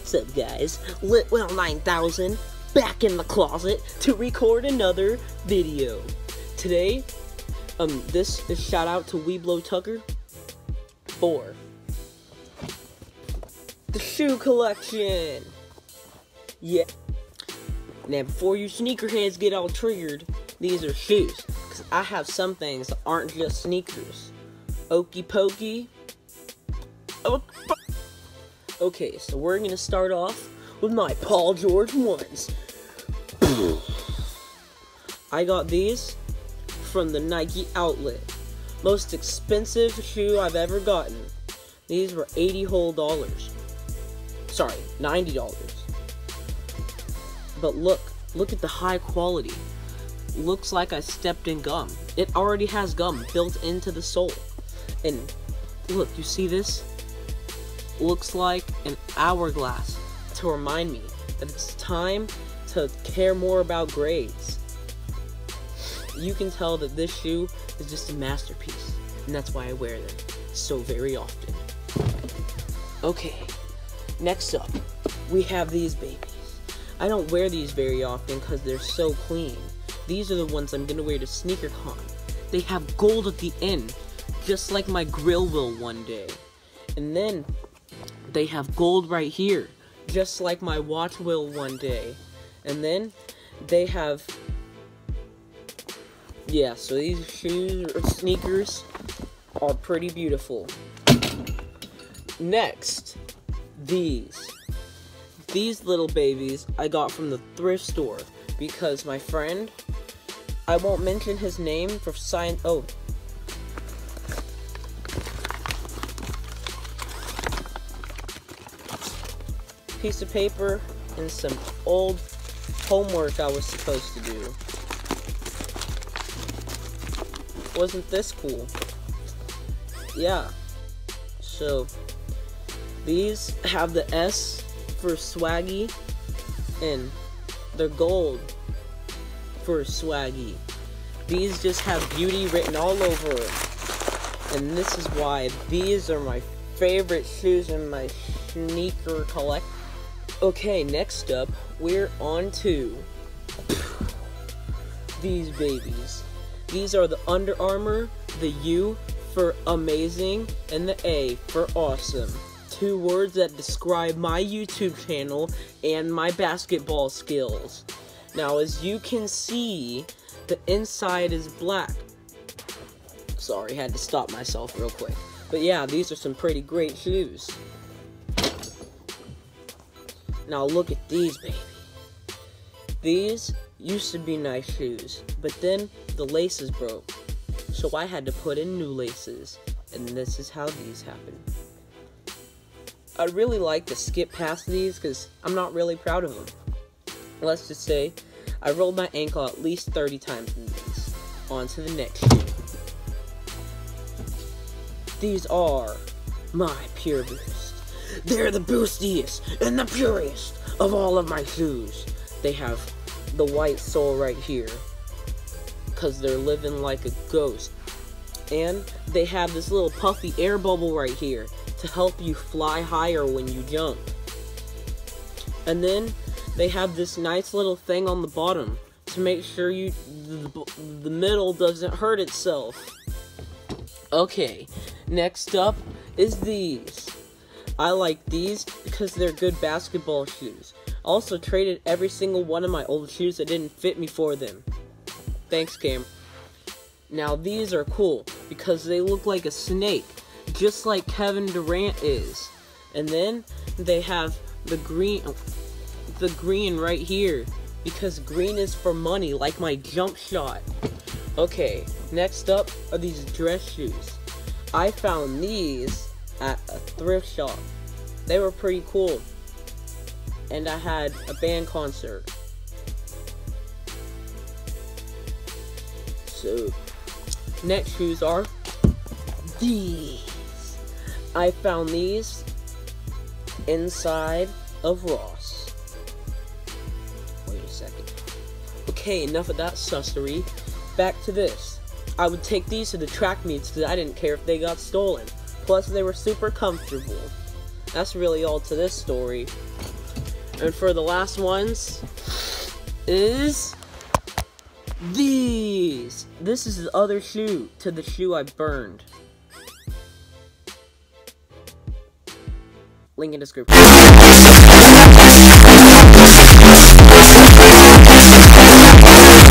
What's up, guys? Litwell 9000 back in the closet to record another video. Today, this is shout out to Weeblo Tucker for the shoe collection. Yeah. Now, before you sneakerheads get all triggered, these are shoes, because I have some things that aren't just sneakers. Okey pokey. Okay, so we're gonna start off with my Paul George ones. I got these from the Nike outlet. Most expensive shoe I've ever gotten. These were $80 whole. Sorry, $90. But look at the high quality. Looks like I stepped in gum. It already has gum built into the sole. And look, you see this? Looks like an hourglass to remind me that it's time to care more about grades. You can tell that this shoe is just a masterpiece, and that's why I wear them so very often. Okay, next up, we have these babies. I don't wear these very often because they're so clean. These are the ones I'm gonna wear to SneakerCon. They have gold at the end, just like my grill will one day. And then they have gold right here, just like my watch will one day. And then they have, yeah, so these shoes or sneakers are pretty beautiful. Next, these little babies I got from the thrift store because my friend, I won't mention his name for science. Oh, piece of paper and some old homework I was supposed to do. Wasn't this cool? Yeah. So these have the S for swaggy and they're gold for swaggy. These just have beauty written all over it. And this is why these are my favorite shoes in my sneaker collection. Okay, next up, we're on to these babies. These are the Under Armour, the U for amazing, and the A for awesome. 2 words that describe my YouTube channel and my basketball skills. Now, as you can see, the inside is black. Sorry, had to stop myself real quick. But yeah, these are some pretty great shoes. Now look at these, baby. These used to be nice shoes, but then the laces broke. So I had to put in new laces, and this is how these happen. I'd really like to skip past these because I'm not really proud of them. Let's just say I rolled my ankle at least 30 times in these. On to the next shoe. These are my Pure Boost. They're the boostiest and the purest of all of my shoes. They have the white sole right here because they're living like a ghost. And they have this little puffy air bubble right here to help you fly higher when you jump. And then they have this nice little thing on the bottom to make sure the middle doesn't hurt itself. Okay, next up is these. I like these because they're good basketball shoes. Also traded every single one of my old shoes that didn't fit me for them. Thanks, Cam. Now these are cool because they look like a snake, just like Kevin Durant is. And then they have the green right here because green is for money, like my jump shot. Okay, next up are these dress shoes. I found these at a thrift shop. They were pretty cool. And I had a band concert. So, next shoes are these. I found these inside of Ross. Wait a second. Okay, enough of that sussery. Back to this. I would take these to the track meets because I didn't care if they got stolen. Plus, they were super comfortable. that's really all to this story. And for the last ones is these. This is the other shoe to the shoe I burned. Link in description.